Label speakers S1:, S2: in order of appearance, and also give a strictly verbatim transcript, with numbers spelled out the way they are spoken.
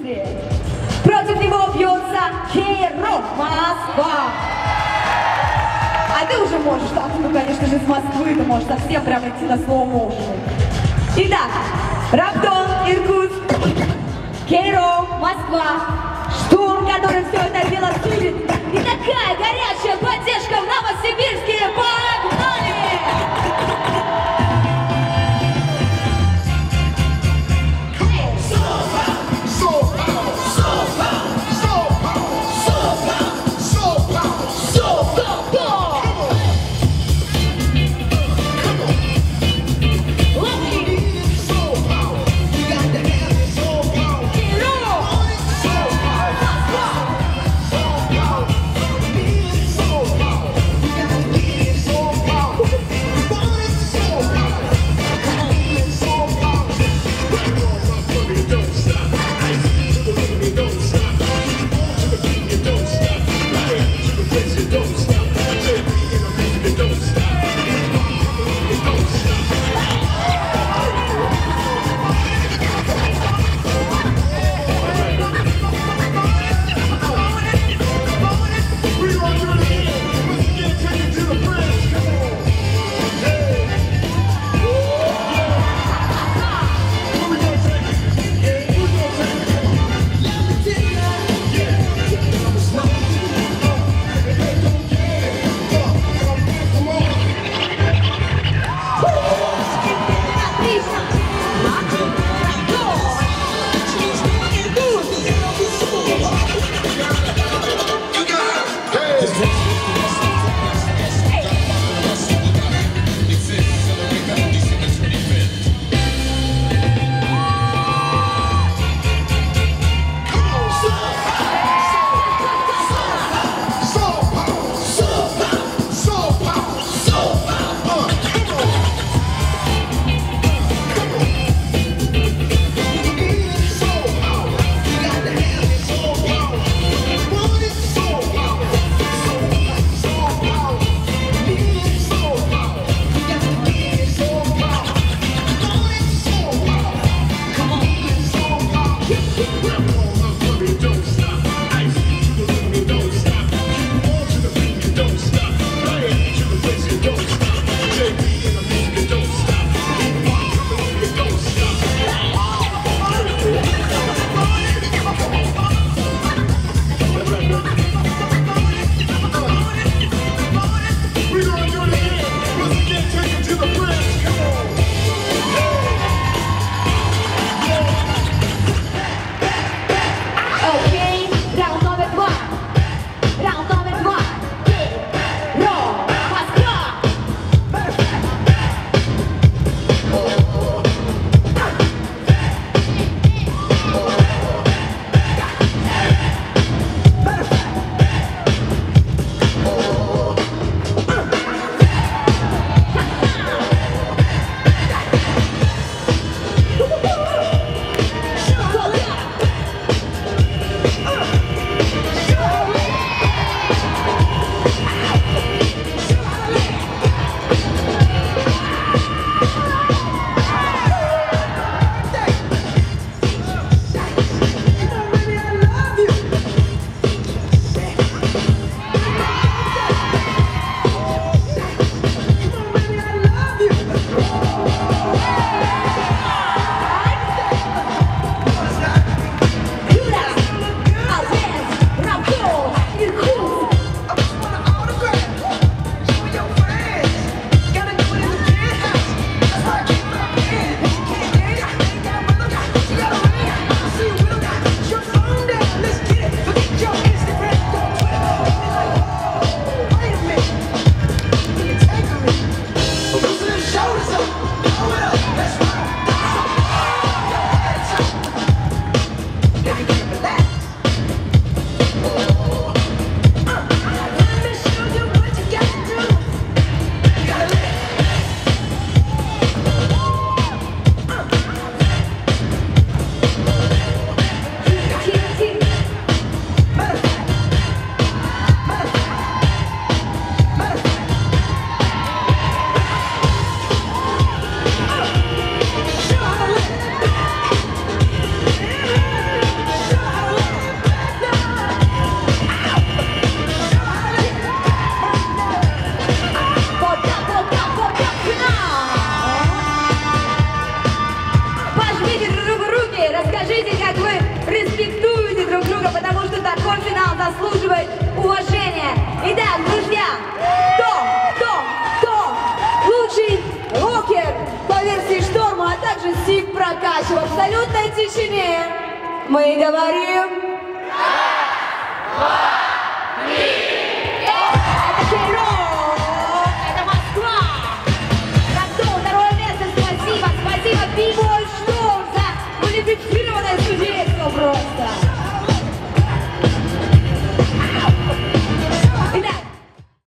S1: Индустрия. Против него бьется Кейров, Москва. А ты уже можешь, так, ну, конечно же, из Москвы, ты можешь совсем прям идти на slow motion. Итак, Раптон, Иркутск, Кейров, Москва, штурм, который все это дело судит. И такая горячая поддержка в Новосибирске. Погнали! друг друга, потому что такой финал заслуживает уважения. Итак, друзья, кто, кто, кто лучший рокер по версии Шторма, а также Стив Прокач в абсолютной тишине? Мы говорим...
S2: Раз, два,